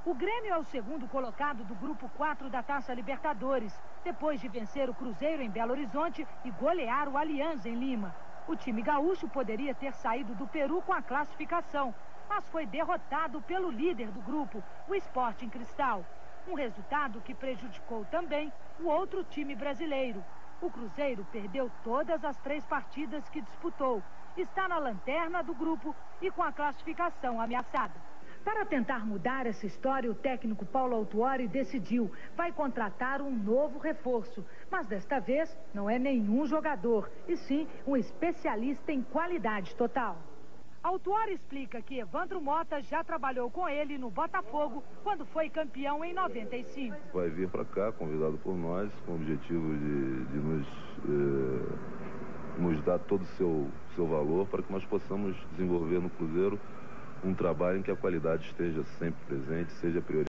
O Grêmio é o segundo colocado do grupo 4 da Taça Libertadores, depois de vencer o Cruzeiro em Belo Horizonte e golear o Alianza em Lima. O time gaúcho poderia ter saído do Peru com a classificação, mas foi derrotado pelo líder do grupo, o Sporting Cristal. Um resultado que prejudicou também o outro time brasileiro. O Cruzeiro perdeu todas as 3 partidas que disputou, está na lanterna do grupo e com a classificação ameaçada. Para tentar mudar essa história, o técnico Paulo Autuori decidiu, vai contratar um novo reforço. Mas desta vez não é nenhum jogador, e sim um especialista em qualidade total. Autuori explica que Evandro Mota já trabalhou com ele no Botafogo quando foi campeão em 95. Vai vir para cá, convidado por nós, com o objetivo de nos dar todo o seu valor para que nós possamos desenvolver no Cruzeiro um trabalho em que a qualidade esteja sempre presente, seja prioridade.